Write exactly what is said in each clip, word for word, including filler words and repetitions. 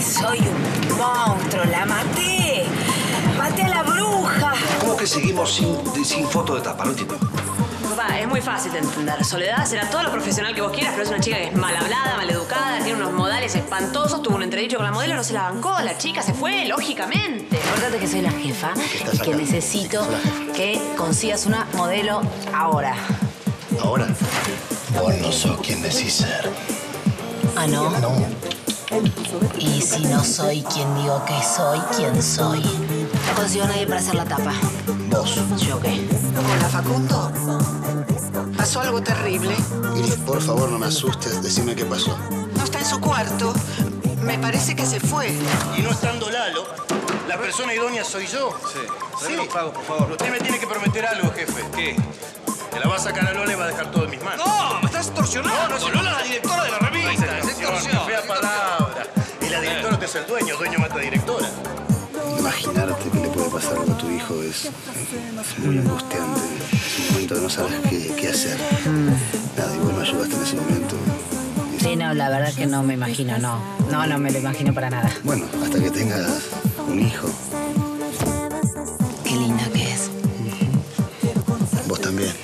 soy un monstruo, la maté. Maté a la bruja. ¿Cómo que seguimos sin, sin foto de tapa? No entiendo. Papá, es muy fácil de entender. Soledad será todo lo profesional que vos quieras, pero es una chica que es mal hablada, mal educada, tiene unos modales espantosos, tuvo un entredicho con la modelo, no se la bancó, la chica se fue, lógicamente. Acordate que soy la jefa y que necesito que consigas una modelo ahora. ¿Ahora? Vos no sos quien decís ser. ¿Ah, no? No. Y si no soy quien digo que soy, ¿quién soy? No consigo a nadie para hacer la tapa. Vos. ¿Yo qué? Hola, Facundo. ¿Pasó algo terrible? Iris, por favor, no me asustes. Decime qué pasó. No está en su cuarto. Me parece que se fue. Y no estando Lalo, la persona idónea soy yo. Sí. Sí. Los pagos, por favor. Usted me tiene que prometer algo, jefe. ¿Qué? Que la va a sacar a Lola y va a dejar todo en mis manos. ¡No! ¡Me estás extorsionando! No, no, Lola es la directora de la revista. Es extorsión, fea palabra. Y la directora te es el dueño, dueño mata directora. Imaginarte que le puede pasar algo a tu hijo es, es muy angustiante. Es un momento que no sabes qué, qué hacer. Nada, igual me ayudaste en ese momento. Sí, no, la verdad que no me imagino, no. No, no me lo imagino para nada. Bueno, hasta que tengas un hijo. Qué linda que es. Vos también.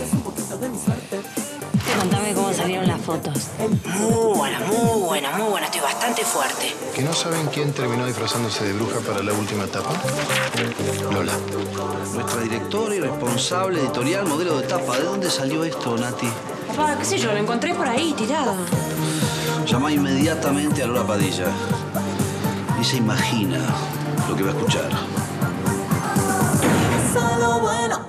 Contame cómo salieron las fotos. Muy buena, muy buena, muy buena. Estoy bastante fuerte. ¿Que no saben quién terminó disfrazándose de bruja para la última etapa? Lola. Nuestra directora y responsable editorial, modelo de tapa. ¿De dónde salió esto, Nati? Papá, qué sé yo, lo encontré por ahí, tirado. Llama inmediatamente a Lola Padilla. Y se imagina lo que va a escuchar. Solo bueno.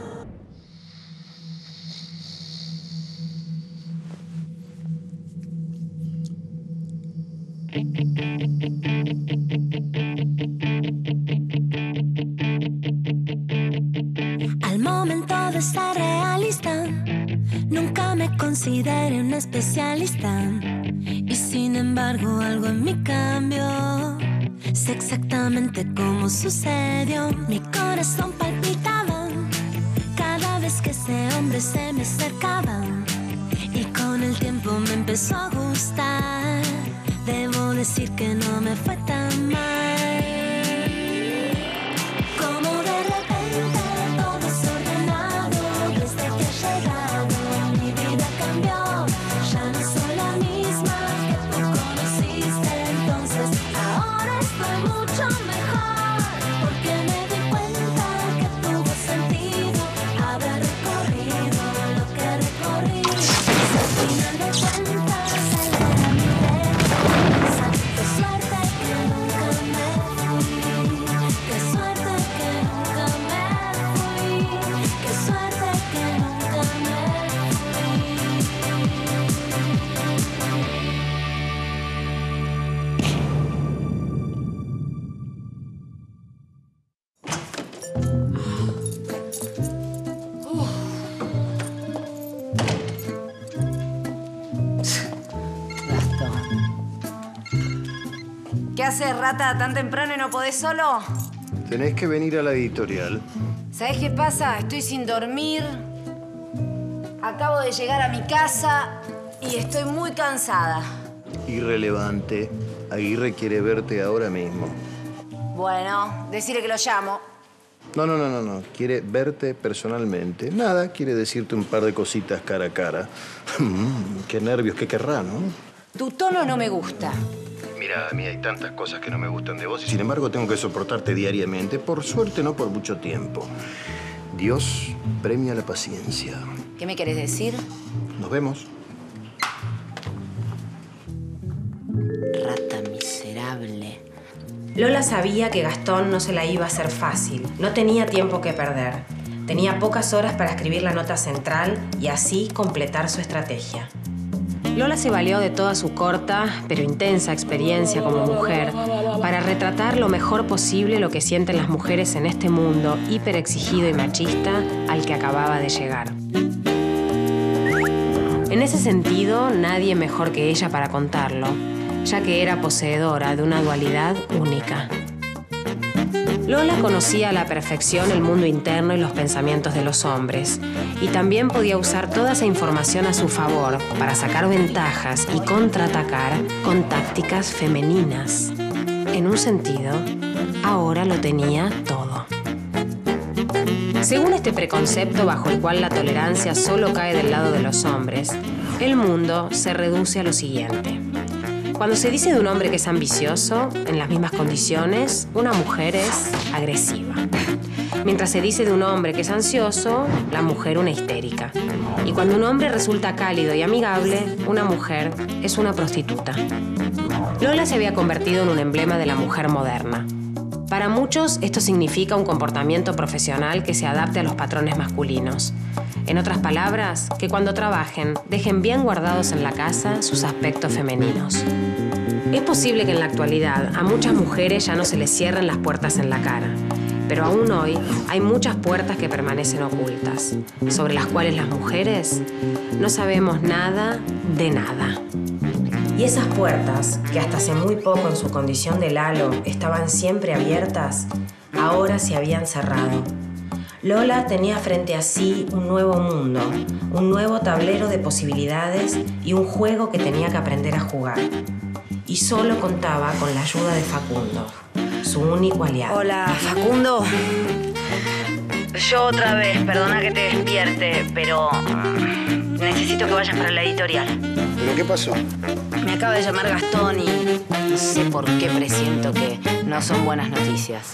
Al momento de ser realista, nunca me consideré una especialista. Y sin embargo algo en mí cambió. Sé exactamente cómo sucedió. Mi corazón palpitaba cada vez que ese hombre se me acercaba. Y con el tiempo me empezó a gustar. Debo decir que no me fue tan mal. Como de repente todo desordenado. Desde que he llegado mi vida cambió. Ya no soy la misma que tú conociste. Entonces ahora estoy mucho mejor. Porque me di cuenta que tuvo sentido haber recorrido lo que recorrí. Y al final de cuentas él era mi defensa. Qué suerte que nunca me fui. Qué suerte que nunca me fui. Qué suerte que nunca me ¿Qué haces, rata, tan temprano y no podés solo? Tenés que venir a la editorial. ¿Sabés qué pasa? Estoy sin dormir. Acabo de llegar a mi casa y estoy muy cansada. Irrelevante. Aguirre quiere verte ahora mismo. Bueno, decirle que lo llamo. No, no, no, no, no. Quiere verte personalmente. Nada, quiere decirte un par de cositas cara a cara. Mm, qué nervios, qué querrá, ¿no? Tu tono no me gusta. Mira, a mí hay tantas cosas que no me gustan de vos y sin embargo tengo que soportarte diariamente. Por suerte, no por mucho tiempo. Dios premia la paciencia. ¿Qué me querés decir? Nos vemos. Rata miserable. Lola sabía que Gastón no se la iba a hacer fácil. No tenía tiempo que perder. Tenía pocas horas para escribir la nota central y así completar su estrategia. Lola se valió de toda su corta, pero intensa experiencia como mujer para retratar lo mejor posible lo que sienten las mujeres en este mundo hiperexigido y machista al que acababa de llegar. En ese sentido, nadie mejor que ella para contarlo, ya que era poseedora de una dualidad única. Lola conocía a la perfección el mundo interno y los pensamientos de los hombres, y también podía usar toda esa información a su favor para sacar ventajas y contraatacar con tácticas femeninas. en un sentido, ahora lo tenía todo. Según este preconcepto bajo el cual la tolerancia solo cae del lado de los hombres, el mundo se reduce a lo siguiente. Cuando se dice de un hombre que es ambicioso, en las mismas condiciones, una mujer es agresiva. Mientras se dice de un hombre que es ansioso, la mujer una histérica. Y cuando un hombre resulta cálido y amigable, una mujer es una prostituta. Lola se había convertido en un emblema de la mujer moderna. Para muchos, esto significa un comportamiento profesional que se adapte a los patrones masculinos. En otras palabras, que cuando trabajen, dejen bien guardados en la casa sus aspectos femeninos. Es posible que en la actualidad a muchas mujeres ya no se les cierren las puertas en la cara, pero aún hoy hay muchas puertas que permanecen ocultas, sobre las cuales las mujeres no sabemos nada de nada. Y esas puertas, que hasta hace muy poco en su condición de Lalo estaban siempre abiertas, ahora se habían cerrado. Lola tenía frente a sí un nuevo mundo, un nuevo tablero de posibilidades y un juego que tenía que aprender a jugar. Y solo contaba con la ayuda de Facundo, su único aliado. Hola, Facundo. Yo otra vez, perdona que te despierte, pero mm, necesito que vayas para la editorial. ¿Pero qué pasó? Me acaba de llamar Gastón y no sé por qué presiento que no son buenas noticias.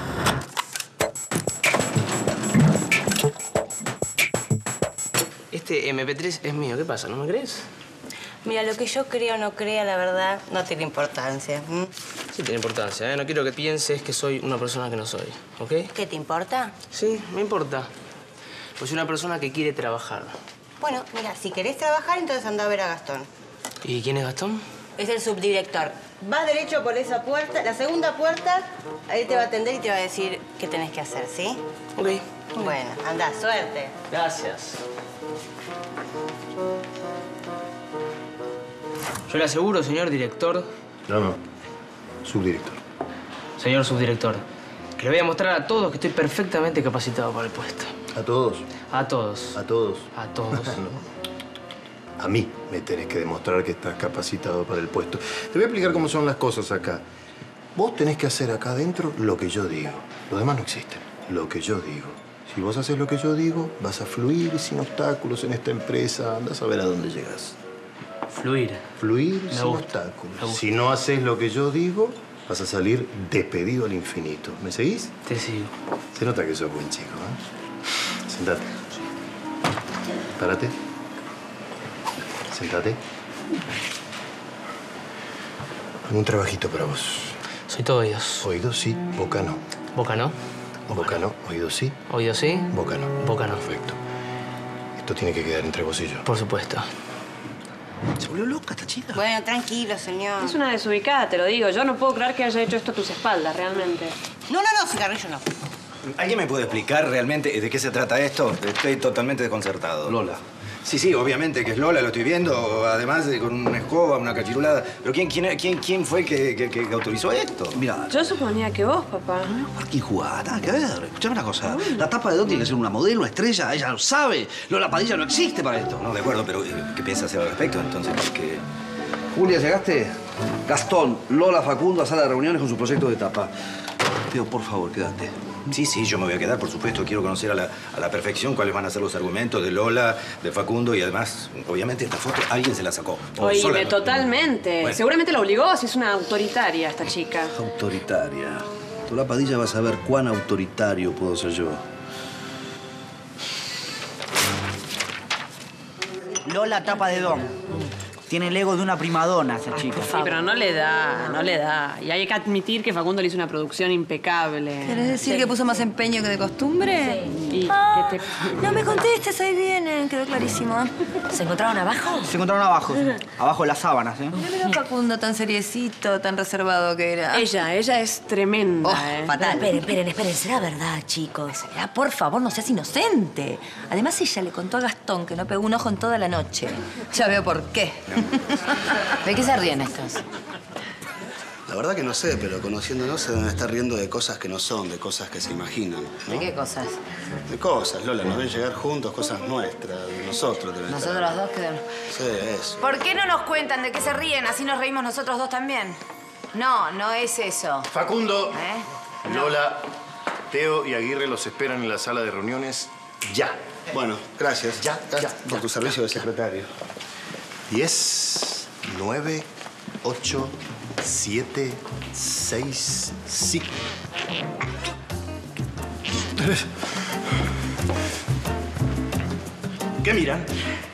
Este eme pe tres es mío. ¿Qué pasa? ¿No me crees? Mira, lo que yo crea o no crea, la verdad, no tiene importancia. ¿Mm? Sí tiene importancia, ¿eh? No quiero que pienses que soy una persona que no soy, ¿ok? ¿Qué te importa? Sí, me importa. Pues soy una persona que quiere trabajar. Bueno, mira, si querés trabajar, entonces anda a ver a Gastón. ¿Y quién es Gastón? Es el subdirector. Vas derecho por esa puerta, la segunda puerta, ahí te va a atender y te va a decir qué tenés que hacer, ¿sí? Ok. Bueno, anda, suerte. Gracias. Yo le aseguro, señor director... No, no. Subdirector. Señor subdirector, que le voy a mostrar a todos que estoy perfectamente capacitado para el puesto. ¿A todos? A todos. ¿A todos? A todos. No. A mí me tenés que demostrar que estás capacitado para el puesto. Te voy a explicar cómo son las cosas acá. Vos tenés que hacer acá adentro lo que yo digo. Lo demás no existe. Lo que yo digo. Si vos haces lo que yo digo, vas a fluir sin obstáculos en esta empresa. Andás a ver a dónde llegás. Fluir. Fluir Me sin gusta. obstáculos. Me gusta. Si no haces lo que yo digo, vas a salir despedido al infinito. ¿Me seguís? Te sigo. Se nota que sos buen chico, ¿eh? Sentate. Párate. Sentate. Tengo un trabajito para vos. Soy todo oídos. Oídos sí, boca no. Boca no. Boca no, oídos sí, Oídos sí. boca no. Boca no. Perfecto. Esto tiene que quedar entre vos y yo. Por supuesto. Se volvió loca esta chica. Bueno, tranquilo, señor. Es una desubicada, te lo digo. Yo no puedo creer que haya hecho esto a tus espaldas, realmente. No, no, no, cigarrillo no. ¿Alguien me puede explicar realmente de qué se trata esto? Estoy totalmente desconcertado. Lola. Sí, sí, obviamente que es Lola, lo estoy viendo, además de con una escoba, una cachirulada. Pero ¿quién, quién, quién, quién fue que, que, que autorizó esto? Mira, Yo suponía que vos, papá. ¿por qué jugás? Nada que ver. Escuchame una cosa. La tapa de Don tiene que ser una modelo, una estrella. Ella lo sabe. Lola Padilla no existe para esto. No, de acuerdo, pero eh, ¿qué piensa hacer al respecto entonces? Porque... Julia, ¿llegaste? Gastón, Lola, Facundo a sala de reuniones con su proyecto de tapa. Teo, por favor, quédate. Sí, sí, yo me voy a quedar, por supuesto. Quiero conocer a la, a la perfección cuáles van a ser los argumentos de Lola, de Facundo y además, obviamente, esta foto alguien se la sacó. O Oíme, sola no. totalmente. Bueno. Seguramente la obligó, si es una autoritaria esta chica. Autoritaria. Lola Padilla va a saber cuán autoritario puedo ser yo. Lola, tapa de Don. Tiene el ego de una primadona esa chica. Sí, pero no le da, no le da. Y hay que admitir que Facundo le hizo una producción impecable. ¿Querés decir que puso más empeño que de costumbre? Sí. Y Ah, que te... no me contestes, ahí vienen, quedó clarísimo. ¿Se encontraron abajo? Se encontraron abajo, abajo de las sábanas, ¿eh? Mira Facundo tan seriecito, tan reservado que era. Ella, ella es tremenda, Oh, ¿eh? fatal. Esperen, esperen, esperen. ¿Será verdad, chicos? Ah, por favor, no seas inocente. Además, ella le contó a Gastón que no pegó un ojo en toda la noche. Ya veo por qué. ¿De qué se ríen estos? La verdad que no sé, pero conociéndonos se deben estar riendo de cosas que no son, de cosas que se imaginan, ¿no? ¿De qué cosas? De cosas, Lola, nos ven llegar juntos, cosas nuestras, de nosotros deben Nosotros estar. los dos quedan. Sí, eso. ¿Por qué no nos cuentan de qué se ríen? Así nos reímos nosotros dos también. No, no es eso. Facundo, ¿Eh? Lola, Teo y Aguirre los esperan en la sala de reuniones ya. Bueno, gracias. Ya, ya. ya. Por tu servicio de secretario. Diez, nueve, ocho, siete, seis, cinco. ¿Qué miran?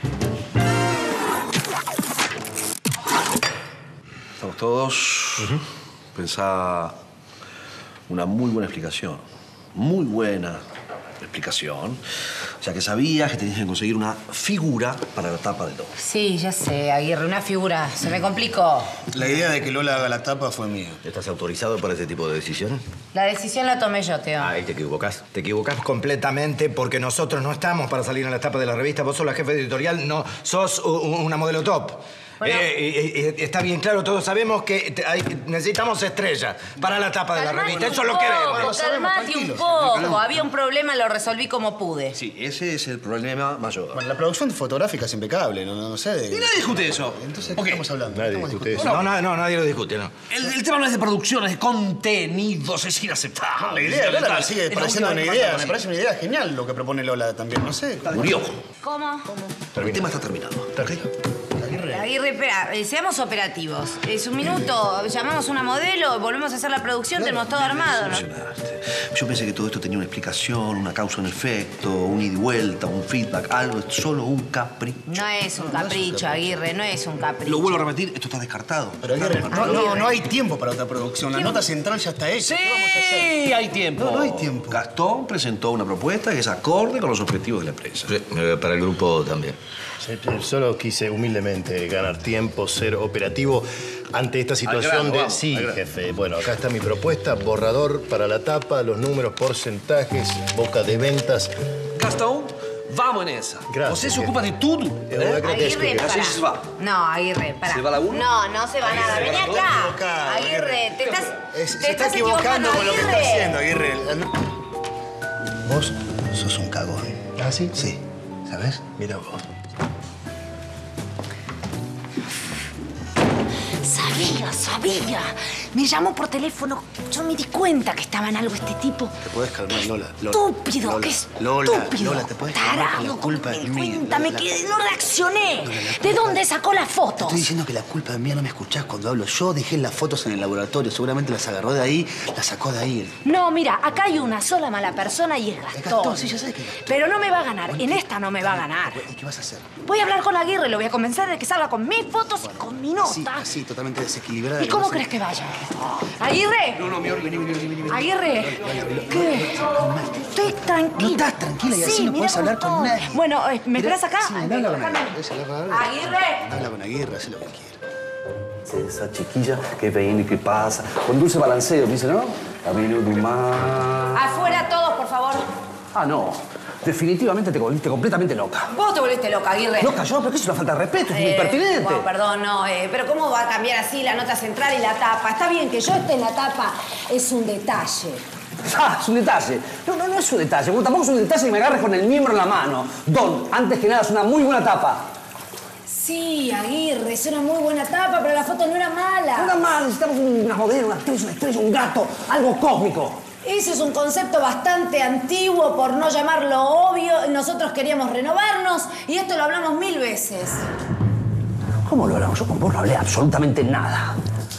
Estamos todos. Pensá una muy buena explicación. Muy buena explicación. O sea, que sabías que tenías que conseguir una figura para la tapa del domo. Sí, ya sé, Aguirre, una figura. Se me complicó. La idea de que Lola haga la tapa fue mía. ¿Estás autorizado para ese tipo de decisiones? La decisión la tomé yo, Teo. Ahí te equivocás. Te equivocás completamente porque nosotros no estamos para salir en la tapa de la revista. Vos sos la jefe editorial, no sos u- u- una modelo top. Bueno. Eh, eh, eh, está bien claro, todos sabemos que te- hay- necesitamos estrellas para la tapa de la Calmate revista. un Eso es lo que poco, vemos. Calmate un poco. Había un problema, lo resolví como pude. Sí, ese es el problema mayor. Bueno, la producción fotográfica es impecable, no, no, no sé. Y nadie discute eso. Entonces, ¿qué estamos hablando? Nadie Estamos discute discutiendo. No, no, no, nadie lo discute, no. El, el tema no es de producción, es de contenidos, es inaceptable. La idea de Lola me sigue Es la pareciendo última una vez que idea. pasa Me así. parece una idea genial lo que propone Lola también. No sé. Murió. ¿Cómo? El tema está terminado. Aguirre, espera, eh, seamos operativos. Es un minuto, llamamos una modelo, volvemos a hacer la producción, tenemos todo armado, ¿no? Decepcionaste. Yo pensé que todo esto tenía una explicación, una causa, un efecto, un ida y vuelta, un feedback, algo. Es solo un capricho. No es un capricho, Aguirre, no es un capricho. Lo vuelvo a repetir, esto está descartado. Pero Aguirre, no, no, no hay tiempo para otra producción. La nota central ya está hecha. ¿Qué vamos a hacer? Sí, hay tiempo. No, no hay tiempo. Gastón presentó una propuesta que es acorde con los objetivos de la empresa. Sí, eh, para el grupo también. Sí, sí, Solo quise humildemente ganar tiempo, ser operativo ante esta situación grano, de... vamos, sí, al grano. jefe. Bueno, acá está mi propuesta. Borrador para la tapa, los números, porcentajes, boca de ventas. Gastón, vamos en esa. Gracias, Você se jefe. ocupa de tudo. Es una cratesca. Aguirre, Así para. se va. No, Aguirre, para. ¿Se va la uno? No, no se va nada. Vení acá. equivocado, Aguirre, te estás, Es- te se está estás equivocando con lo que está Aguirre. haciendo, Aguirre. Vos sos un cagón. ¿Ah, sí? Sí. ¿Sabes? Mira vos. Sabía, sabía. Me llamó por teléfono. Yo me di cuenta que estaba en algo este tipo. Te podés calmar, Lola. Lola. Estúpido, Lola, qué Lola, estúpido. Lola, te podés calmar. que Tarado, La culpa me es di mía. cuenta, me La- quedé, no reaccioné. Lola, la ¿De culpa- dónde sacó las Te fotos? estoy diciendo que la culpa es mía, no me escuchás cuando hablo. Yo dejé las fotos en el laboratorio, seguramente las agarró de ahí, las sacó de ahí. No, mira, acá hay una sola mala persona y es Gastón. Gastón, sí, ya sé que es Gastón. Pero no me va a ganar. En esta no me va a ganar. ¿Y qué vas a hacer? Voy a hablar con Aguirre, lo voy a convencer de que salga con mis fotos y con mi Así, nota. así, totalmente desequilibrada. ¿Y cómo No sé. crees que vaya? ¿Aguirre? No, no, mi Ori, vení, vení, vení, vení. ¿Aguirre? ¿Qué? Estoy tranquila. No estás tranquila y así Sí, no mirá podés hablar cómo con estoy. nadie. Bueno, eh, ¿me Mirá, esperas acá? Sí, Ay, habla con déjame. Aguirre. Ella habla con Aguirre. Aguirre. Habla con Aguirre, hace lo que quiera. Esa chiquilla que viene y que pasa. Con dulce balanceo, dice, ¿no? Camino de mar. Afuera todos, por favor. Ah, no. Definitivamente te volviste completamente loca. Vos te volviste loca, Aguirre. Loca yo, pero que es una falta de respeto, es Eh, impertinente. bueno, perdón, no, eh, pero ¿cómo va a cambiar así la nota central y la tapa? Está bien que yo esté en la tapa, es un detalle. Ah, es un detalle. No, no, no es un detalle. Bueno, tampoco es un detalle que me agarres con el miembro en la mano. Don, antes que nada, es una muy buena tapa. Sí, Aguirre, es una muy buena tapa, pero la foto no era mala. No era mal, necesitamos una modelo, una actriz, una estrella, un gato, algo cósmico. Ese es un concepto bastante antiguo, por no llamarlo obvio. Nosotros queríamos renovarnos y esto lo hablamos mil veces. ¿Cómo lo hablamos? Yo con vos no hablé absolutamente nada.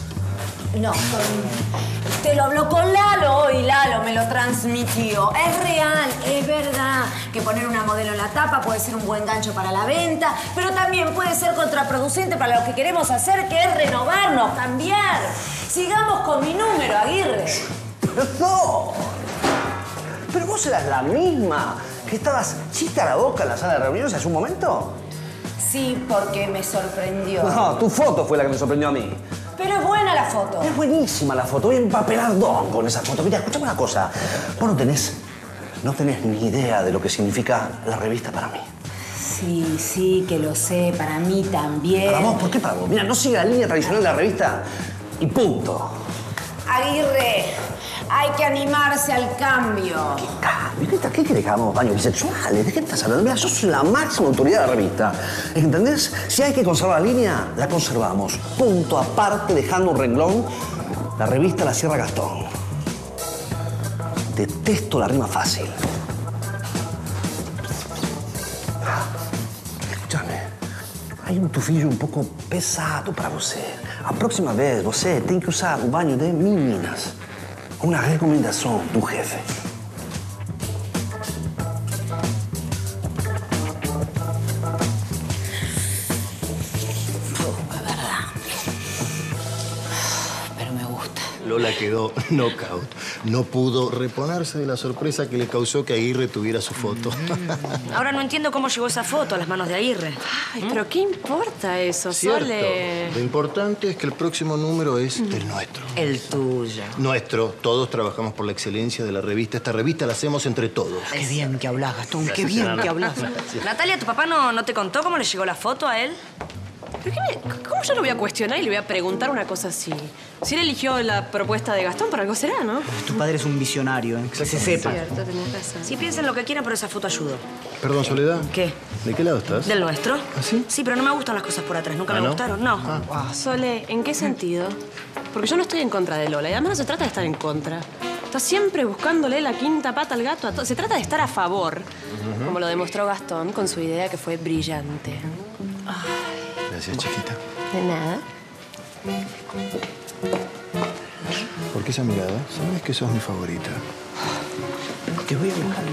No, con- usted lo habló con Lalo y Lalo me lo transmitió. Es real, es verdad que poner una modelo en la tapa puede ser un buen gancho para la venta, pero también puede ser contraproducente para lo que queremos hacer, que es renovarnos, cambiar. Sigamos con mi número, Aguirre. ¡No! ¿Pero vos eras la misma que estabas chita a la boca en la sala de reuniones hace un momento? Sí, porque me sorprendió. No, tu foto fue la que me sorprendió a mí. Pero es buena la foto. Es buenísima la foto, voy a empapelar don con esa foto. Mira, escuchame una cosa. Vos no tenés, no tenés ni idea de lo que significa la revista para mí. Sí, sí, que lo sé. Para mí también. ¿Para vos? ¿Por qué para vos? Mira, no sigue la línea tradicional de la revista y punto. Aguirre, hay que animarse al cambio. ¿Qué, qué, qué querés que hagamos baños bisexuales? ¿De qué estás hablando? Mira, sos la máxima autoridad de la revista. ¿Entendés? Si hay que conservar la línea, la conservamos. Punto aparte, dejando un renglón La revista la cierra Gastón. Detesto la rima fácil. Escúchame, hay un tufillo un pouco pesado para você. A próxima vez, você tem que usar o banho de meninas. Uma recomendação do jefe. Lola quedó knockout. No pudo reponerse de la sorpresa que le causó que Aguirre tuviera su foto. Ahora no entiendo cómo llegó esa foto a las manos de Aguirre. Ay, pero ¿qué importa eso, Cierto. Sole? Lo importante es que el próximo número es el nuestro. El tuyo. Nuestro. Todos trabajamos por la excelencia de la revista. Esta revista la hacemos entre todos. Qué bien que hablas, Gastón. Qué bien que hablas. Natalia, ¿tu papá no, no te contó cómo le llegó la foto a él? ¿Pero qué me- ¿Cómo yo lo voy a cuestionar y le voy a preguntar una cosa así? Si él eligió la propuesta de Gastón, por algo será, ¿no? Tu padre es un visionario, ¿eh? Que se sepa. Cierto, tenés razón. Sí, piensen lo que quieran, pero esa foto ayudó. Perdón, Soledad. ¿Qué? ¿De qué lado estás? ¿Del nuestro? ¿Ah, sí? Sí, pero no me gustan las cosas por atrás. Nunca ¿Ah, me no? gustaron, no. Ah, Sole, ¿en qué sentido? Porque yo no estoy en contra de Lola y además no se trata de estar en contra. Está siempre buscándole la quinta pata al gato a todo. Se trata de estar a favor, como lo demostró Gastón con su idea que fue brillante. Gracias, chiquita. De nada. ¿Por qué esa mirada? Sabes que sos mi favorita. Te voy a buscar.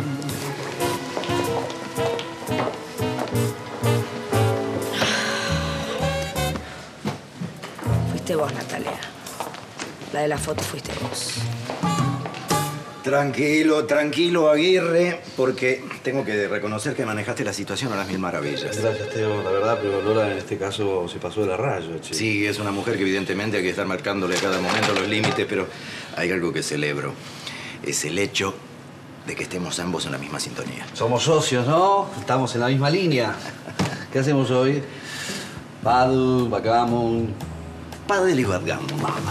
Fuiste vos, Natalia. La de la foto fuiste vos. Tranquilo, tranquilo, Aguirre, porque tengo que reconocer que manejaste la situación a las mil maravillas. Gracias, Teo, la verdad, pero Lola en este caso se pasó de la raya, che. Sí, es una mujer que evidentemente hay que estar marcándole a cada momento los límites, pero hay algo que celebro. Es el hecho de que estemos ambos en la misma sintonía. Somos socios, ¿no? Estamos en la misma línea. ¿Qué hacemos hoy? Paddle, backgammon. Paddle y backgammon.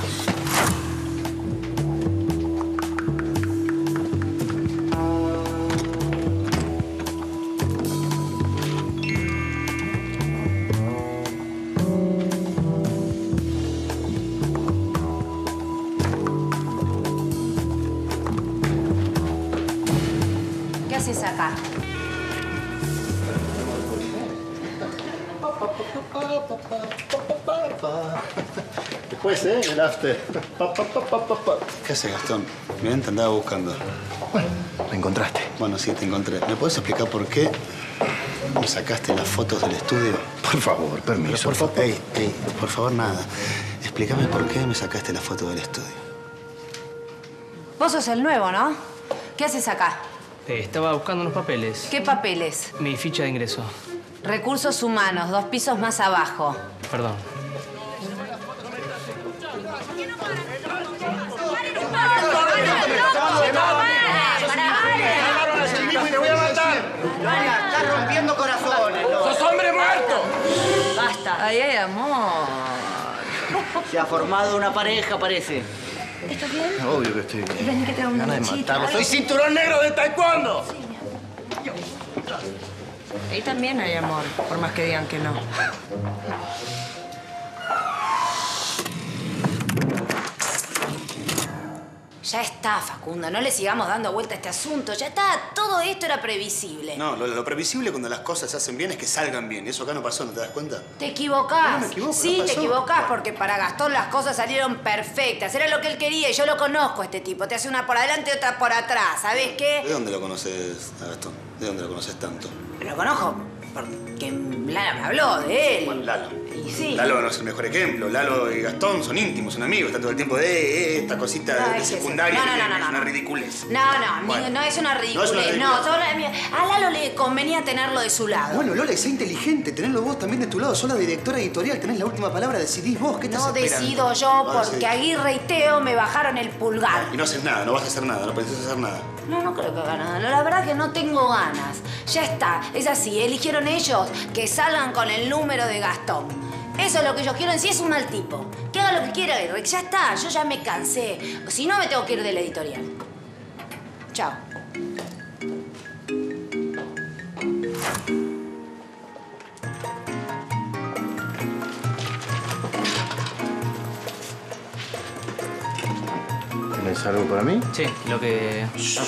¿Qué haces acá? Después, ¿eh? El after. Pa, pa, pa, pa, pa, pa. ¿Qué haces, Gastón? Bien, te andaba buscando. Bueno, me encontraste. Bueno, sí, te encontré. ¿Me puedes explicar por qué me sacaste las fotos del estudio? Por favor, permiso. Pero por favor, ey, ey, por favor, nada. Explícame por qué me sacaste la foto del estudio. Vos sos el nuevo, ¿no? ¿Qué haces acá? Eh, estaba buscando unos papeles. ¿Qué papeles? Mi ficha de ingreso. Recursos humanos, dos pisos más abajo. Perdón. ¡Te voy a matar! Estás rompiendo corazones. ¡Sos hombre muerto! Basta. Ay, ay, amor. Se ha formado una pareja, parece. ¿Estás bien? Obvio que estoy bien. Vení que te hago una Ganas de manchita. matarlo. ¡Soy cinturón negro de taekwondo! Ahí también hay amor, por más que digan que no. Ya está, Facundo. No le sigamos dando vuelta a este asunto. Ya está. Todo esto era previsible. No, lo, lo previsible cuando las cosas se hacen bien es que salgan bien. Eso acá no pasó, ¿no te das cuenta? Te equivocás. No me equivoco, sí, no te pasó. equivocás porque para Gastón las cosas salieron perfectas. Era lo que él quería y yo lo conozco a este tipo. Te hace una por adelante y otra por atrás. ¿Sabés qué? ¿De dónde lo conoces, a Gastón? ¿De dónde lo conoces tanto? Lo conozco porque Lala me habló de él. Bueno, Lalo. Y sí. Lalo no es el mejor ejemplo. Lalo y Gastón son íntimos, son amigos. Están todo el tiempo de eh, eh, esta cosita No, de es que secundaria. sí. No, no, no, que no, es una no. ridiculez. No, no, Bueno. no es una No ridiculez. es una No, ridiculez. solo- a Lalo le convenía tenerlo de su lado. Bueno, Lola, y sé inteligente. Tenedlo vos también de tu lado. Sos la directora editorial. Tenés la última palabra. Decidís vos. ¿Qué estás No esperando? decido yo No porque decidís. Aguirre y Teo me bajaron el pulgar. Y no haces nada. No vas a hacer nada. No pensás hacer nada. No, no creo que haga nada. No, la verdad que no tengo ganas. Ya está. Es así. Eligieron ellos que salgan con el número de Gastón. Eso es lo que yo quiero. En sí es un mal tipo. Que haga lo que quiera, Rick. Ya está. Yo ya me cansé. Si no, me tengo que ir de la editorial. Chao. ¿Es algo para mí? Sí, lo que...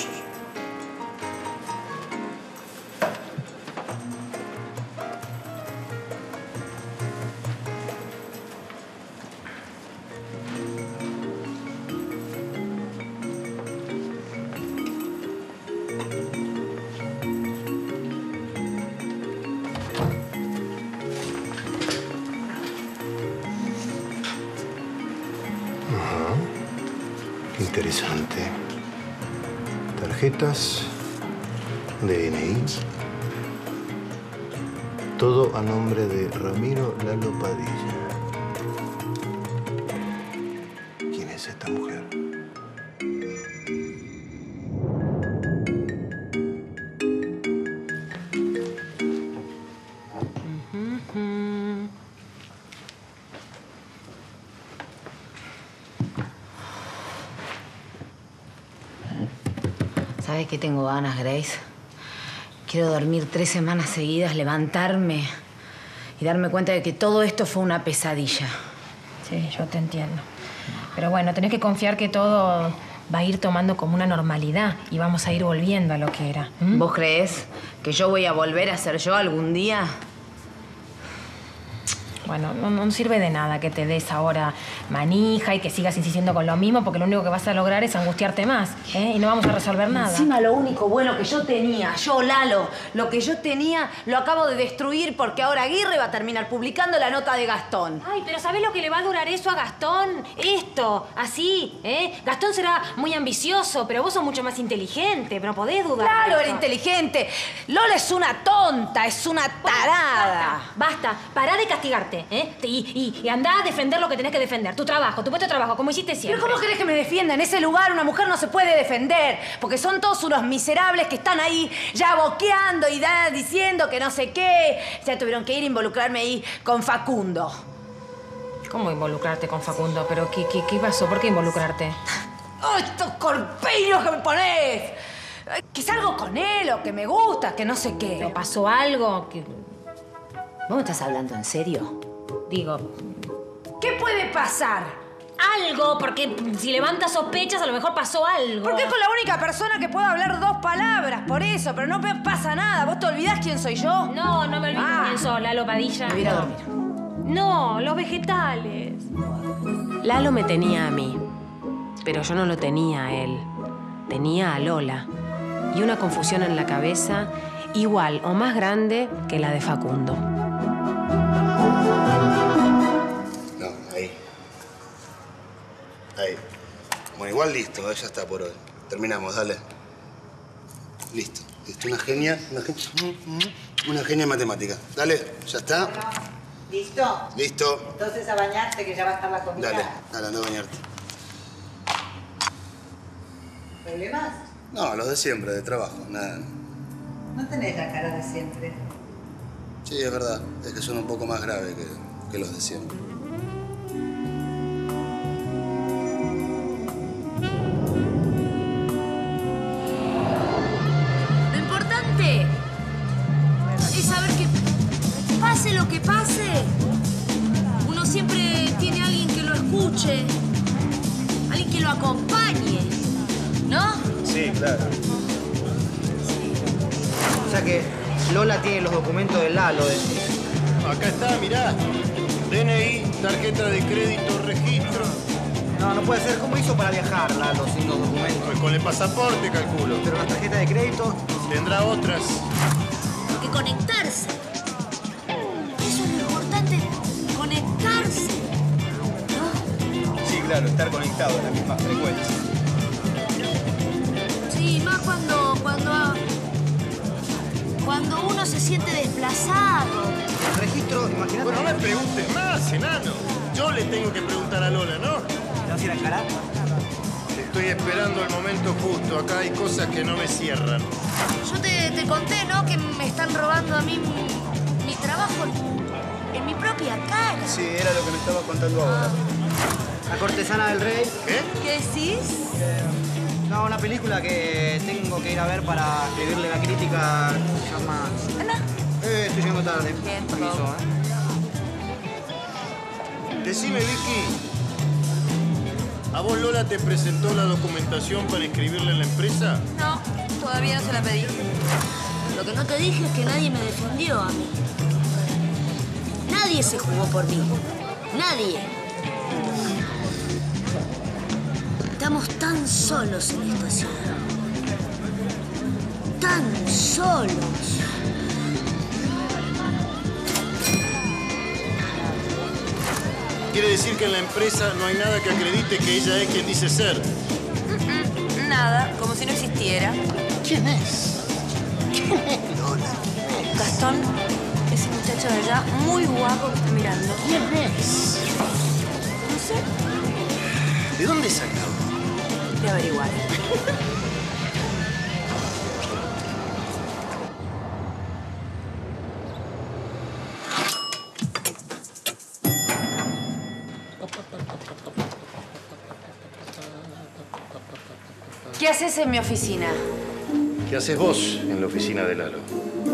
Interesante. Tarjetas, D N I. Todo a nombre de Ramiro Lalo Padilla. ¿Quién es esta mujer? ¿Sabes qué tengo ganas, Grace? Quiero dormir tres semanas seguidas, levantarme y darme cuenta de que todo esto fue una pesadilla. Sí, yo te entiendo. Pero bueno, tenés que confiar que todo va a ir tomando como una normalidad y vamos a ir volviendo a lo que era. ¿Mm? ¿Vos creés que yo voy a volver a ser yo algún día? Bueno, no, no sirve de nada que te des ahora manija y que sigas insistiendo con lo mismo, porque lo único que vas a lograr es angustiarte más, ¿eh? Y no vamos a resolver nada. Encima lo único bueno que yo tenía, yo, Lalo, lo que yo tenía lo acabo de destruir porque ahora Aguirre va a terminar publicando la nota de Gastón. Ay, pero ¿sabés lo que le va a durar eso a Gastón? Esto, así, ¿eh? Gastón será muy ambicioso, pero vos sos mucho más inteligente, no podés dudar. Claro, de era eso. inteligente. Lola es una tonta, es una tarada. Basta, basta. Pará de castigarte, ¿eh? Y, y, y andá a defender lo que tenés que defender. Tu trabajo, tu puesto de trabajo, como hiciste siempre. ¿Pero cómo querés que me defienda? En ese lugar una mujer no se puede defender. Porque son todos unos miserables que están ahí ya boqueando y da, diciendo que no sé qué. Ya tuvieron que ir a involucrarme ahí con Facundo. ¿Cómo involucrarte con Facundo? ¿Pero qué, qué, qué pasó? ¿Por qué involucrarte? ¡Oh, estos corpiños que me ponés! Que salgo con él o que me gusta, que no sé qué. ¿Pero pasó algo? Que... ¿Vos me estás hablando en serio? Digo... ¿Qué puede pasar? Algo, porque si levantas sospechas a lo mejor pasó algo. Porque es con la única persona que puedo hablar dos palabras, por eso. Pero no me pasa nada. ¿Vos te olvidás quién soy yo? No, no me olvido Ah. quién sos, Lalo Padilla. Me voy a ir a dormir. No, los vegetales. Lalo me tenía a mí, pero yo no lo tenía a él. Tenía a Lola. Y una confusión en la cabeza igual o más grande que la de Facundo. No, ahí. Ahí. Bueno, igual listo, ¿eh? Ya está por hoy. Terminamos, dale. Listo. Listo, una genia, una genia, una genia en matemática. Dale, ya está. ¿Listo? Listo. Entonces a bañarte que ya va a estar la comida. Dale, dale, anda a bañarte. ¿Problemas? No, los de siempre, de trabajo, nada. No tenés la cara de siempre. Sí, es verdad. Es que son un poco más graves que, que los de siempre. Lo importante es saber que pase lo que pase, uno siempre tiene a alguien que lo escuche, alguien que lo acompañe, ¿no? Sí, claro. O sea que Lola tiene los documentos de Lalo. De... Acá está, mirá. D N I, tarjeta de crédito, registro. No, no puede ser. ¿Cómo hizo para viajar Lalo sin los documentos? Pues con el pasaporte, calculo. Pero la tarjeta de crédito... Tendrá otras. Hay que conectarse. Eso es lo importante, conectarse. Sí, claro, estar conectado a la misma frecuencia. Sí, más cuando, cuando, cuando uno se siente desplazado. El registro, imagínate... Bueno, no me preguntes más, enano. Yo le tengo que preguntar a Lola, ¿no? ¿Te vas a ir a encarar? Estoy esperando el momento justo. Acá hay cosas que no me cierran. Yo te, te conté, ¿no? Que me están robando a mí mi, mi trabajo en, en mi propia cara. Sí, era lo que me estaba contando ahora. La cortesana del rey. ¿Qué? ¿Qué decís? No, una película que tengo que ir a ver para escribirle la crítica. Se llama... Ana. Eh, estoy llegando tarde. Bien, Permiso, ¿eh? Decime, Vicky. ¿A vos Lola te presentó la documentación para inscribirla en la empresa? No, todavía no se la pedí. Lo que no te dije es que nadie me defendió a mí. Nadie se jugó por mí. Nadie. Estamos tan solos en esta ciudad. Tan solos. Quiere decir que en la empresa no hay nada que acredite que ella es quien dice ser. Mm-mm, nada, como si no existiera. ¿Quién es? ¿Quién es Lola? Gastón, ese muchacho de allá, muy guapo que está mirando. ¿Quién es? No sé. ¿De dónde sacado? Voy a averiguar. ¿Qué haces en mi oficina? ¿Qué haces vos en la oficina de Lalo?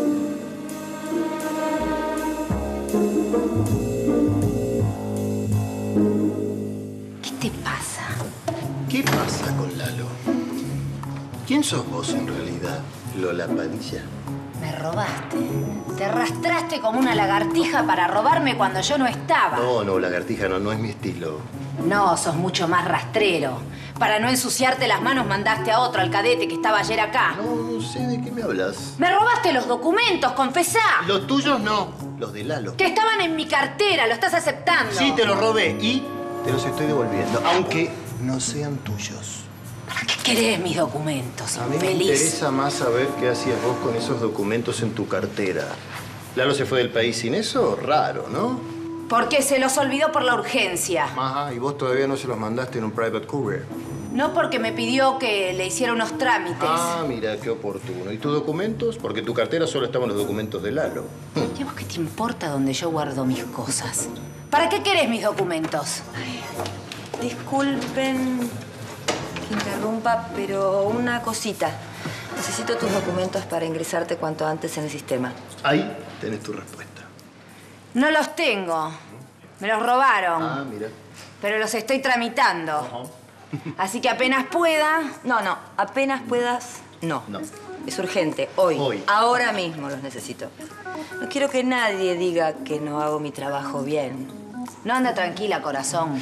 ¿Qué te pasa? ¿Qué pasa con Lalo? ¿Quién sos vos en realidad, Lola Padilla? Me robaste. Te arrastraste como una lagartija para robarme cuando yo no estaba. No, no, lagartija no, no es mi estilo. No, sos mucho más rastrero. Para no ensuciarte las manos mandaste a otro, al cadete que estaba ayer acá. No, no sé de qué me hablas. Me robaste los documentos, confesá. Los tuyos no, los de Lalo. Que estaban en mi cartera, lo estás aceptando. Sí, te los robé y te los estoy devolviendo, aunque no sean tuyos. ¿Para qué querés mis documentos, A mí me infeliz? interesa más saber qué hacías vos con esos documentos en tu cartera. ¿Lalo se fue del país sin eso? Raro, ¿no? Porque se los olvidó por la urgencia. Ajá, y vos todavía no se los mandaste en un private courier. No porque me pidió que le hiciera unos trámites. Ah, mira, qué oportuno. ¿Y tus documentos? Porque en tu cartera solo estaban los documentos de Lalo. ¿Y a vos qué te importa dónde yo guardo mis cosas? ¿Para qué querés mis documentos? Disculpen que interrumpa, pero una cosita. Necesito tus documentos para ingresarte cuanto antes en el sistema. Ahí tenés tu respuesta. No los tengo. Me los robaron. Ah, mira. Pero los estoy tramitando. Así que apenas pueda... No, no. Apenas puedas, no. No. Es urgente. Hoy. Hoy. Ahora mismo los necesito. No quiero que nadie diga que no hago mi trabajo bien. No, anda tranquila, corazón.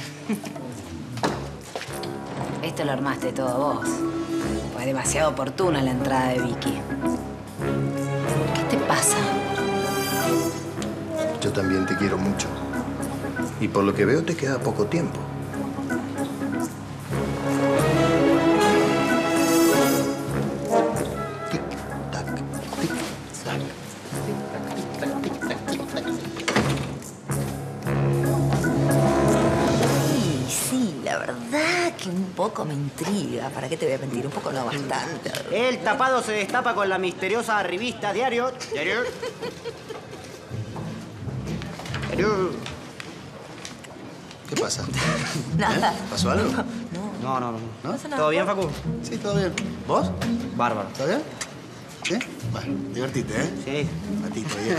Esto lo armaste todo vos. Fue demasiado oportuna la entrada de Vicky. ¿Qué te pasa? Yo también te quiero mucho. Y por lo que veo te queda poco tiempo. Sí, sí, la verdad que un poco me intriga. ¿Para qué te voy a mentir? Un poco no, bastante. El tapado se destapa con la misteriosa revista Diario. Diario. Diario. ¿Qué pasa? Nada. ¿Eh? ¿Pasó algo? No, no, no. ¿No? pasa nada. ¿Todo bien, Facu? Sí, todo bien. ¿Vos? Bárbaro. ¿Está bien? ¿Sí? Bueno, divertite, ¿eh? Sí. Ratito, viejo.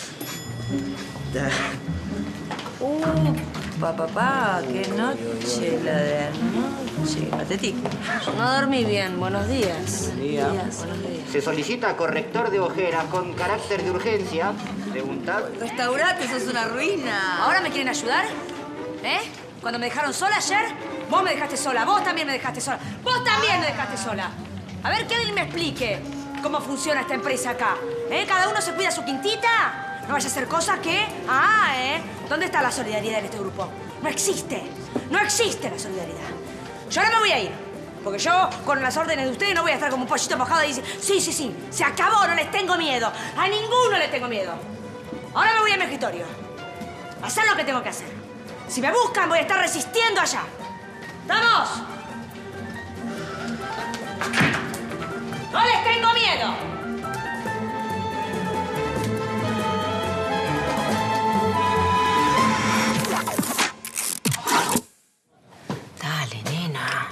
Uh, pa, papá, qué noche la de anoche. Patético. No dormí bien. Buenos días. Buenos días. Buenos días. Se solicita corrector de ojeras con carácter de urgencia de un tal... Restaurante, sos una ruina. ¿Ahora me quieren ayudar? ¿Eh? Cuando me dejaron sola ayer, vos me dejaste sola, vos también me dejaste sola, vos también me dejaste sola. A ver, que alguien me explique cómo funciona esta empresa acá. ¿Eh? ¿Cada uno se cuida su quintita? No vaya a hacer cosas que... Ah, ¿eh? ¿Dónde está la solidaridad en este grupo? No existe. No existe la solidaridad. Yo ahora me voy a ir. Porque yo, con las órdenes de ustedes, no voy a estar como un pollito mojado y decir, sí, sí, sí, se acabó, no les tengo miedo. A ninguno les tengo miedo. Ahora me voy a mi escritorio. A hacer lo que tengo que hacer. Si me buscan, voy a estar resistiendo allá. ¡Vamos! ¡No les tengo miedo! Dale, nena.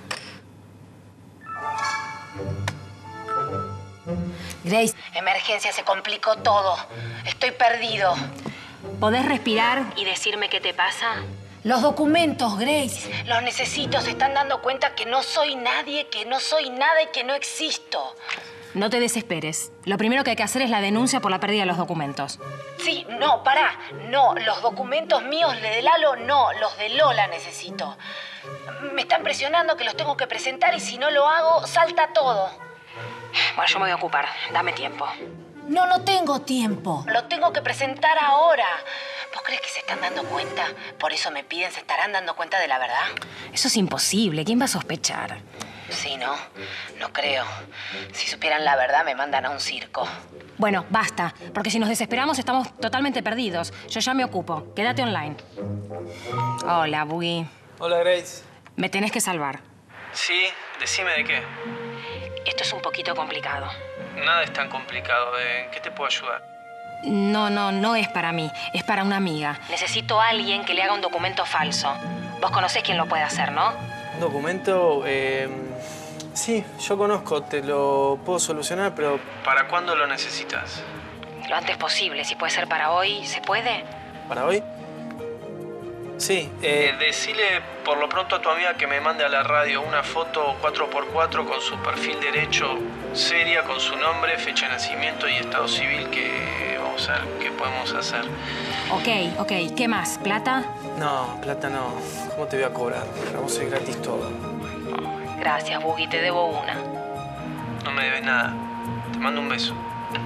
Grace, emergencia, se complicó todo. Estoy perdido. ¿Podés respirar y decirme qué te pasa? Los documentos, Grace. Los necesito. Se están dando cuenta que no soy nadie, que no soy nada y que no existo. No te desesperes. Lo primero que hay que hacer es la denuncia por la pérdida de los documentos. Sí, no, pará. No, los documentos míos de Lalo no. Los de Lola necesito. Me están presionando que los tengo que presentar y si no lo hago, salta todo. Bueno, yo me voy a ocupar. Dame tiempo. No, no tengo tiempo. Lo tengo que presentar ahora. ¿Vos crees que se están dando cuenta? Por eso me piden, ¿se estarán dando cuenta de la verdad? Eso es imposible. ¿Quién va a sospechar? Sí, ¿no? No creo. Si supieran la verdad, me mandan a un circo. Bueno, basta. Porque si nos desesperamos, estamos totalmente perdidos. Yo ya me ocupo. Quédate online. Hola, Boogie. Hola, Grace. Me tenés que salvar. Sí, decime de qué. Esto es un poquito complicado. Nada es tan complicado. ¿En qué te puedo ayudar? No, no, no es para mí. Es para una amiga. Necesito a alguien que le haga un documento falso. Vos conocés quién lo puede hacer, ¿no? Un documento... Eh, sí, yo conozco. Te lo puedo solucionar, pero ¿para cuándo lo necesitas? Lo antes posible. Si puede ser para hoy, ¿se puede? ¿Para hoy? Sí. Eh, decile por lo pronto a tu amiga que me mande a la radio una foto cuatro por cuatro con su perfil derecho, seria, con su nombre, fecha de nacimiento y estado civil, que vamos a ver qué podemos hacer. Ok, ok. ¿Qué más? ¿Plata? No, plata no. ¿Cómo te voy a cobrar? Vamos a ir gratis todo. Gracias, Boogie. Te debo una. No me debes nada. Te mando un beso.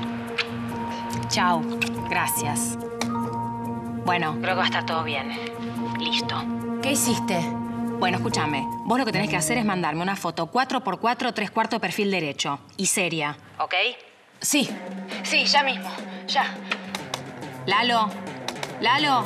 Chao. Gracias. Bueno, creo que va a estar todo bien. Listo. ¿Qué hiciste? Bueno, escúchame. Vos lo que tenés que hacer es mandarme una foto cuatro por cuatro, tres cuartos perfil derecho. Y seria. ¿Ok? Sí. Sí, ya mismo. Ya. Lalo. Lalo.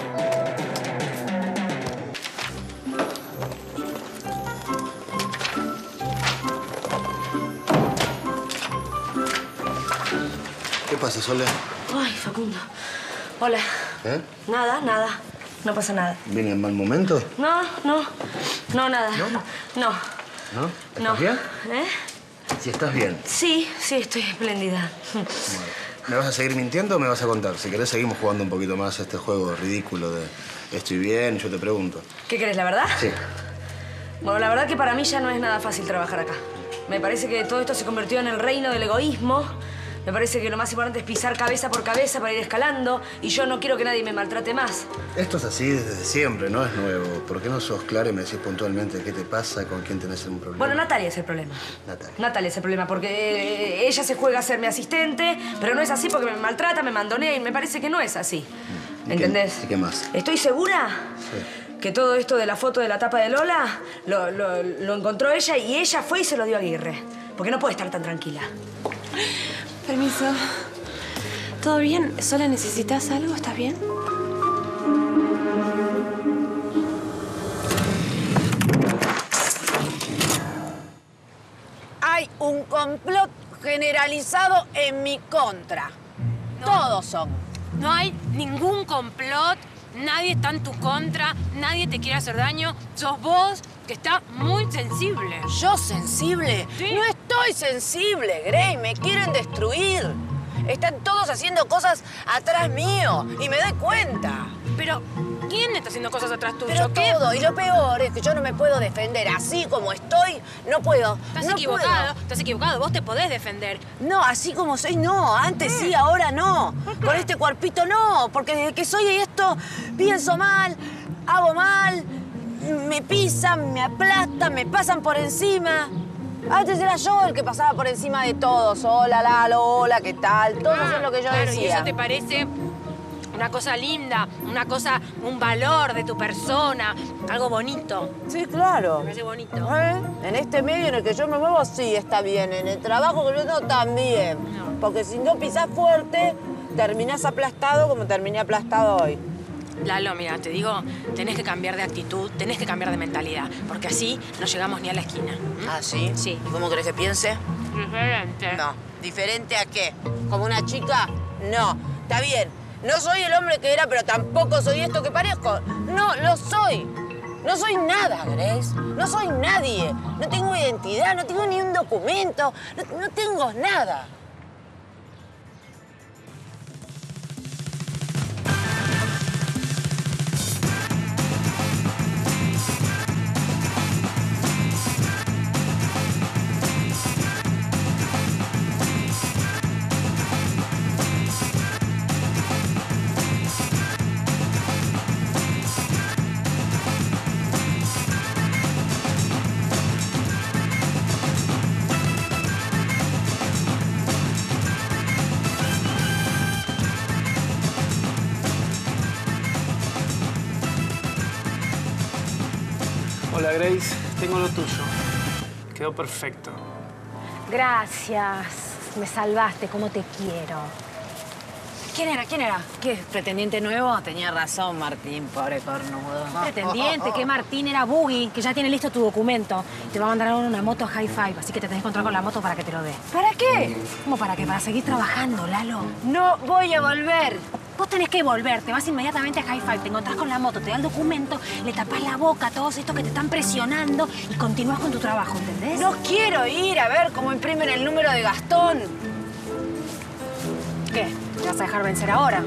¿Qué pasa, Sole? Ay, Facundo. Hola. ¿Eh? Nada, nada. No pasa nada. ¿Viene en mal momento? No, no. No, nada. ¿No? No. ¿No? ¿Estás No. bien? ¿Eh? Si estás bien. Sí, sí, estoy espléndida. Bueno, ¿me vas a seguir mintiendo o me vas a contar? Si querés, seguimos jugando un poquito más a este juego ridículo de estoy bien, yo te pregunto. ¿Qué querés, la verdad? Sí. Bueno, la verdad que para mí ya no es nada fácil trabajar acá. Me parece que todo esto se convirtió en el reino del egoísmo. Me parece que lo más importante es pisar cabeza por cabeza para ir escalando y yo no quiero que nadie me maltrate más. Esto es así desde siempre, no es nuevo. ¿Por qué no sos clara y me decís puntualmente qué te pasa, con quién tenés un problema? Bueno, Natalia es el problema. Natalia. Natalia es el problema, porque eh, ella se juega a ser mi asistente, pero no es así porque me maltrata, me mandonea y me parece que no es así. ¿Y ¿Entendés? qué, ¿Y qué más? Estoy segura Sí. que todo esto de la foto de la tapa de Lola lo, lo, lo encontró ella y ella fue y se lo dio a Aguirre. Porque no puede estar tan tranquila. Permiso. ¿Todo bien? ¿Sola necesitas algo? ¿Estás bien? Hay un complot generalizado en mi contra. Todos son. No hay ningún complot. Nadie está en tu contra. Nadie te quiere hacer daño. Sos vos que está muy sensible. ¿Yo sensible? Sí. No estoy sensible, Grey. Me quieren destruir. Están todos haciendo cosas atrás mío y me doy cuenta. Pero, ¿quién está haciendo cosas atrás tuyo? Pero ¿Qué? todo. Y lo peor es que yo no me puedo defender. Así como estoy, no puedo. Estás no equivocado. puedo. Estás equivocado. Vos te podés defender. No, así como soy, no. Antes sí, ahora no. Con este cuerpito no. Porque desde que soy esto, pienso mal, hago mal, me pisan, me aplastan, me pasan por encima. Antes era yo el que pasaba por encima de todos. Hola, Lalo, hola, ¿qué tal? Todo eso es lo que yo claro, decía. ¿Y eso te parece una cosa linda, una cosa, un valor de tu persona, algo bonito? Sí, claro. Me parece bonito. ¿Eh? En este medio en el que yo me muevo, sí, está bien. En el trabajo que yo tengo, también. No. Porque si no pisás fuerte, terminás aplastado como terminé aplastado hoy. Lalo, mira, te digo, tenés que cambiar de actitud, tenés que cambiar de mentalidad, porque así no llegamos ni a la esquina. ¿Mm? ¿Ah, sí? Sí. ¿Y cómo querés que piense? Diferente. No. ¿Diferente a qué? ¿Como una chica? No. Está bien. No soy el hombre que era, pero tampoco soy esto que parezco. No, lo soy. No soy nada, Grace. No soy nadie. No tengo identidad, no tengo ni un documento. No, no tengo nada. Grace, tengo lo tuyo. Quedó perfecto. Gracias. Me salvaste, como te quiero. ¿Quién era? ¿Quién era? ¿Qué? ¿Pretendiente nuevo? Tenía razón, Martín, pobre cornudo. Pretendiente, que Martín era Boogie, que ya tiene listo tu documento. Te va a mandar ahora una moto High Five, así que te tenés que encontrar con la moto para que te lo dé. ¿Para qué? ¿Cómo para qué? Para seguir trabajando, Lalo. No voy a volver. Vos tenés que volver, te vas inmediatamente a High Five, te encontrás con la moto, te da el documento, le tapás la boca a todos estos que te están presionando y continúas con tu trabajo, ¿entendés? No quiero ir a ver cómo imprimen el número de Gastón. ¿Qué? ¿Te vas a dejar vencer ahora?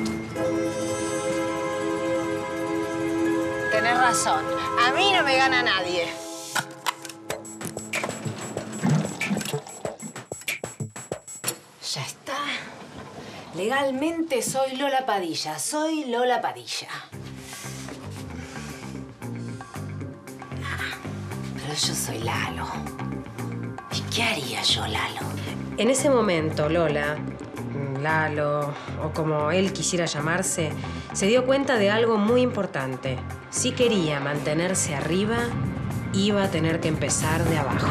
Tenés razón. A mí no me gana nadie. Ya está. Legalmente soy Lola Padilla. Soy Lola Padilla. Ah, pero yo soy Lalo. ¿Y qué haría yo, Lalo? En ese momento, Lola, Lalo, o como él quisiera llamarse, se dio cuenta de algo muy importante. Si quería mantenerse arriba, iba a tener que empezar de abajo.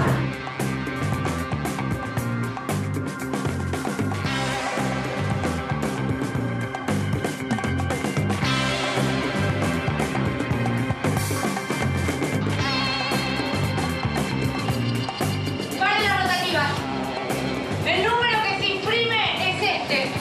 ¡Pare la rotativa! El número que se imprime es este.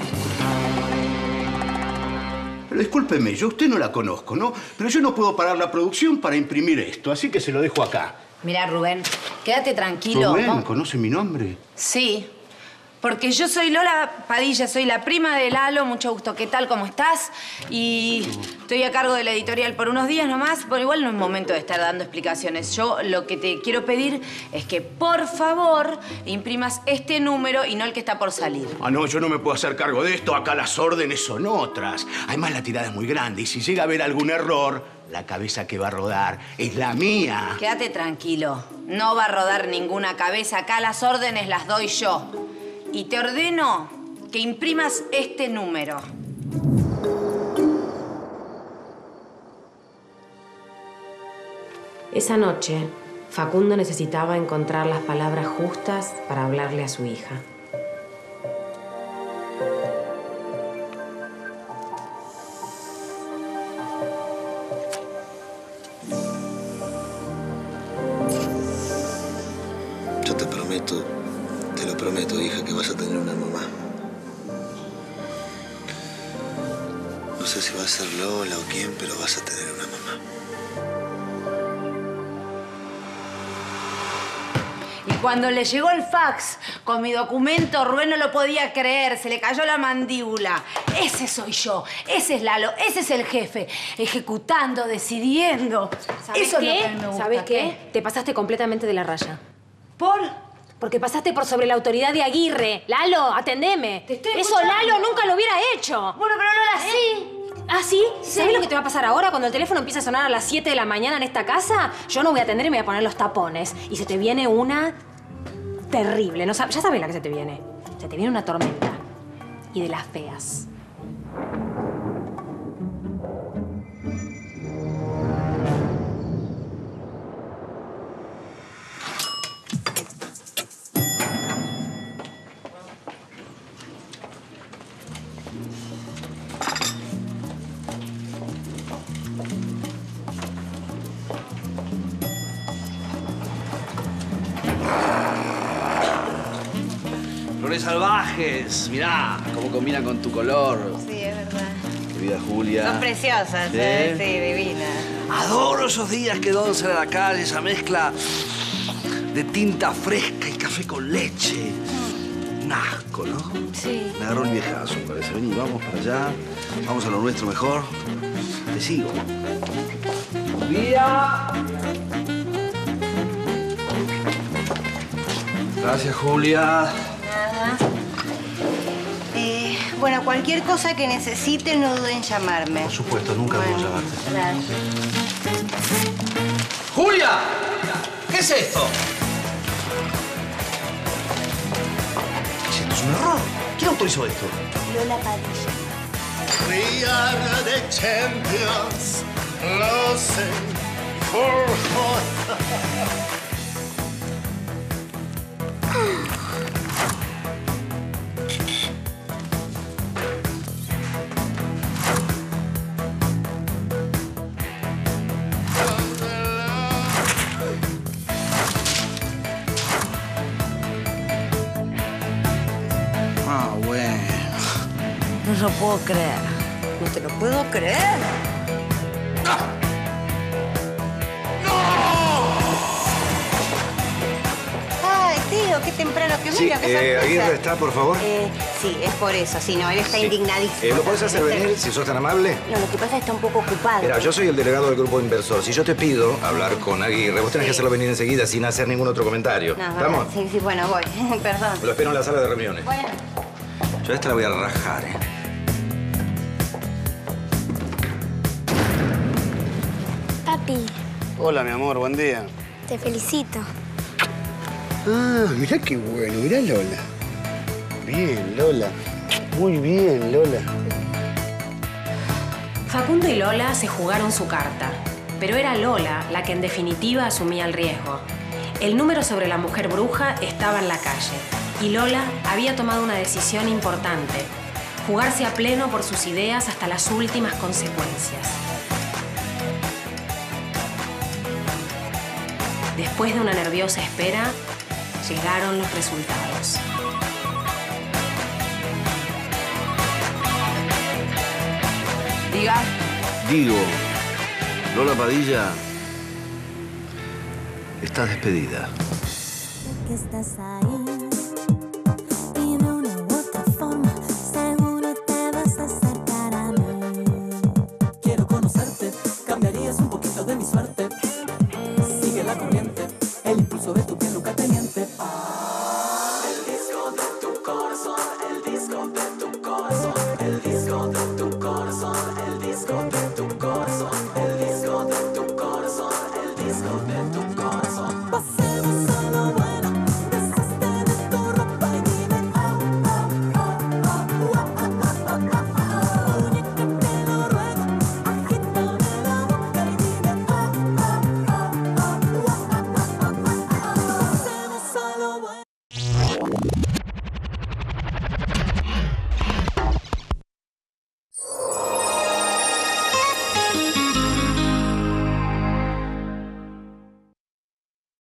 Pero discúlpeme, yo a usted no la conozco, ¿no? Pero yo no puedo parar la producción para imprimir esto, así que se lo dejo acá. Mira, Rubén, quédate tranquilo. Rubén, ¿no? ¿conoce mi nombre? Sí, porque yo soy Lola Padilla, soy la prima de Lalo, mucho gusto. ¿Qué tal? ¿Cómo estás? Y estoy a cargo de la editorial por unos días nomás, pero igual no es momento de estar dando explicaciones. Yo lo que te quiero pedir es que, por favor, imprimas este número y no el que está por salir. Ah, no, yo no me puedo hacer cargo de esto. Acá las órdenes son otras. Además, la tirada es muy grande y si llega a haber algún error, la cabeza que va a rodar es la mía. Quédate tranquilo. No va a rodar ninguna cabeza. Acá las órdenes las doy yo. Y te ordeno que imprimas este número. Esa noche, Facundo necesitaba encontrar las palabras justas para hablarle a su hija. Yo te prometo, te lo prometo, hija, que vas a tener una mamá. No sé si va a ser Lola o quién, pero vas a tener una mamá. Y cuando le llegó el fax con mi documento, Rubén no lo podía creer, se le cayó la mandíbula. Ese soy yo, ese es Lalo, ese es el jefe, ejecutando, decidiendo. ¿Sabes Eso qué? es lo que me gusta. ¿Sabes qué? Te pasaste completamente de la raya. ¿Por? Porque pasaste por sobre la autoridad de Aguirre. Lalo, atendeme. Te estoy Eso escuchando. Lalo nunca lo hubiera hecho. Bueno, pero Lola, sí. ¿Ah, sí? Sí. ¿Sabes lo que te va a pasar ahora cuando el teléfono empiece a sonar a las siete de la mañana en esta casa? Yo no voy a atender y me voy a poner los tapones. Y se te viene una terrible. No sab- ya sabes la que se te viene. Se te viene una tormenta. Y de las feas. Flores salvajes, mirá cómo combinan con tu color. Sí, es verdad. Querida Julia. Son preciosas, ¿Sí? ¿eh? Sí, divinas. Adoro esos días que Don sale a la calle, esa mezcla de tinta fresca y café con leche. Un asco, ¿no? Sí. Me agarró el viejazo, me parece. Vení, vamos para allá. Vamos a lo nuestro mejor. Te sigo. ¡Vía! Gracias, Julia. Nada. Eh, bueno, cualquier cosa que necesiten, no duden en llamarme. Por supuesto, nunca Bueno, puedo llamarte. Gracias. ¡Julia! ¿Qué es esto? Esto es un error. ¿Quién autorizó esto? Lola Padilla. We are the champions, lo sé. Ah, bueno. No lo puedo creer. No te lo puedo creer. Ay, tío, qué temprano que Sí, venga, qué eh, sorpresa. Aguirre está, por favor. Eh, sí, es por eso. Sí, no, él está Sí. indignadísimo. Eh, ¿Lo podés hacer venir, si sos tan amable? No, lo que pasa es que está un poco ocupado. Mira, yo soy el delegado del grupo inversor. Si yo te pido hablar con Aguirre, vos tenés que hacerlo venir enseguida sin hacer ningún otro comentario. No, ¿Estamos? bueno, sí, sí, bueno, voy. Perdón. Lo espero en la sala de reuniones. Bueno. Yo a esta la voy a rajar, ¿eh? Papi, Hola, mi amor, buen día. te felicito. Ah, mirá qué bueno, mirá Lola. Bien, Lola. Muy bien, Lola. Facundo y Lola se jugaron su carta, pero era Lola la que en definitiva asumía el riesgo. El número sobre la mujer bruja estaba en la calle y Lola había tomado una decisión importante: jugarse a pleno por sus ideas hasta las últimas consecuencias. Después de una nerviosa espera, llegaron los resultados. Diga. Digo, Lola Padilla, estás despedida. Que estás ahí y de una u otra forma seguro te vas a acercar a mí. Quiero conocerte, cambiarías un poquito de mi suerte. Sigue la corriente, el impulso de tu